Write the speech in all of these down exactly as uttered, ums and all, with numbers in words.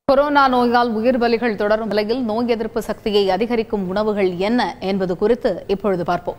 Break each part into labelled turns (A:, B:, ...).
A: Corona நோயால் உயிர் பலிகள் தொடரும் நிலையில் நோய் எதிர்ப்பு சக்தியை அதிகரிக்கும் உணவுகள் என்ன என்பது குறித்து இப்பொழுது பார்ப்போம்.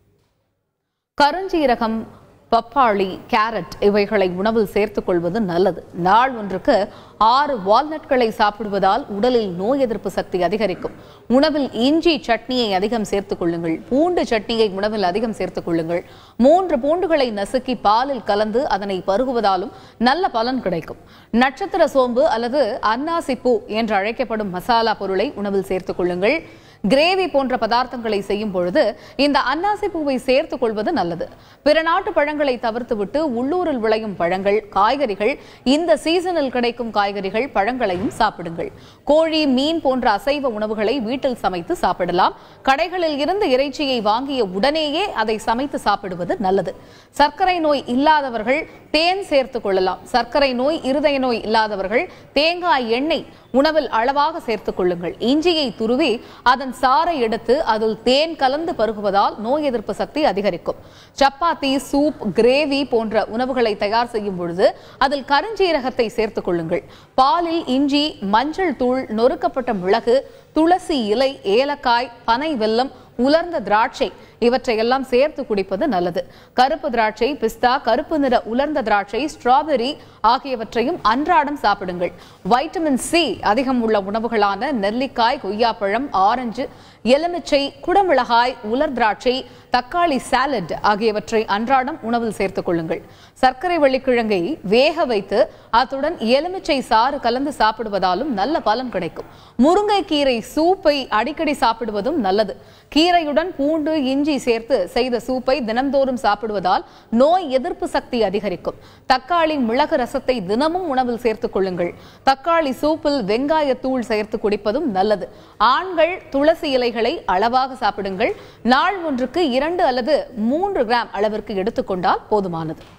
A: கருஞ்சீரகம், பப்பாளி, கேரட் இவைகளை உணவில் சேர்த்துக் கொள்வது நல்லது. நாள் ஒன்றுக்கு ஆறு வால்நட்களை சாப்பிடுவதால் உடலில் நோய் எதிர்ப்பு சக்தி அதிகரிக்கும். உணவில் இஞ்சி சட்னியை அதிகம் சேர்த்துக் கொள்ளுங்கள். பூண்டு சட்னியை உணவில் அதிகம் சேர்த்துக் கொள்ளுங்கள். மூன்று பூண்டுகளை நசுக்கி பாலில் கலந்து அதனை பருகுவதாலும் நல்ல பலன் கிடைக்கும். நட்சத்திர சோம்பு அல்லது அன்னாசி பூ என்று அழைக்கப்படும் மசாலா பொருளை உணவில் சேர்த்துக் கொள்ளுங்கள். கிரேவி போன்ற பதார்த்தங்களை செய்யும் பொழுது இந்த அன்னாசி பூவை சேர்த்துக் கொள்வது நல்லது. பிற நாட்டு பழங்களை தவிர்த்துவிட்டு உள்ளூரில் விளையும் பழங்கள், காய்கறிகள், இந்த சீசனில் கிடைக்கும் காய்கறிகள், பழங்களையும் சாப்பிடுங்கள். கோழி, மீன் போன்ற அசைவ உணவுகளை வீட்டில் சமைத்து சாப்பிடலாம். கடைகளில் இருந்து இறைச்சியை வாங்கிய உடனேயே அதை சமைத்து சாப்பிடுவது நல்லது. சர்க்கரை நோய் இல்லாதவர்கள் தேன் சேர்த்துக் கொள்ளலாம். சர்க்கரை நோய், இருதய நோய் இல்லாதவர்கள் தேங்காய் எண்ணெய் உணவில் அளவாக சேர்த்துக் கொள்ளுங்கள். இஞ்சியை துருவி அதன் சாறை எடுத்து அதில் தேன் கலந்து பருகுவதால் நோய் எதிர்ப்பு சக்தி அதிகரிக்கும். சப்பாத்தி, சூப், கிரேவி போன்ற உணவுகளை தயார் செய்யும் பொழுது அதில் கருஞ்சீரகத்தை சேர்த்துக் கொள்ளுங்கள். பாலில் இஞ்சி, மஞ்சள் தூள், நொறுக்கப்பட்ட மிளகு, துளசி இலை, ஏலக்காய், பனை வெல்லம், உலர்ந்த திராட்சை இவற்றையெல்லாம் சேர்த்து குடிப்பது நல்லது. கருப்பு திராட்சை, பிஸ்தா, கருப்பு நிற உலர்ந்த திராட்சை, ஸ்ட்ராபெரி ஆகியவற்றையும் அன்றாடம் சாப்பிடுங்கள். வைட்டமின் சி அதிகம் உள்ள உணவுகளான நெல்லிக்காய், கொய்யாப்பழம், ஆரஞ்சு, எலுமிச்சை, குடமிளகாய், உலர் திராட்சை, தக்காளி சாலட் ஆகியவற்றை அன்றாடம் உணவில் சேர்த்துக் கொள்ளுங்கள். சர்க்கரை வெள்ளிக்கிழங்கை வேக வைத்து அத்துடன் எலுமிச்சை சாறு கலந்து சாப்பிடுவதாலும் நல்ல பலன் கிடைக்கும். முருங்கைக்கீரை சூப்பை அடிக்கடி சாப்பிடுவதும் நல்லது. கீரையுடன் பூண்டு, இஞ்சி சேர்த்து செய்த சூப்பை தினந்தோறும் சாப்பிடுவதால் நோய் எதிர்ப்பு சக்தி அதிகரிக்கும். தக்காளி, மிளகு ரசத்தை தினமும் உணவில் சேர்த்துக் கொள்ளுங்கள். தக்காளி சூப்பில் வெங்காயத்தூள் சேர்த்து குடிப்பதும் நல்லது. ஆண்கள் துளசி இலைகளை அளவாக சாப்பிடுங்கள். நாள் ஒன்றுக்கு இரண்டு அல்லது மூன்று கிராம் அளவிற்கு எடுத்துக்கொண்டால் போதுமானது.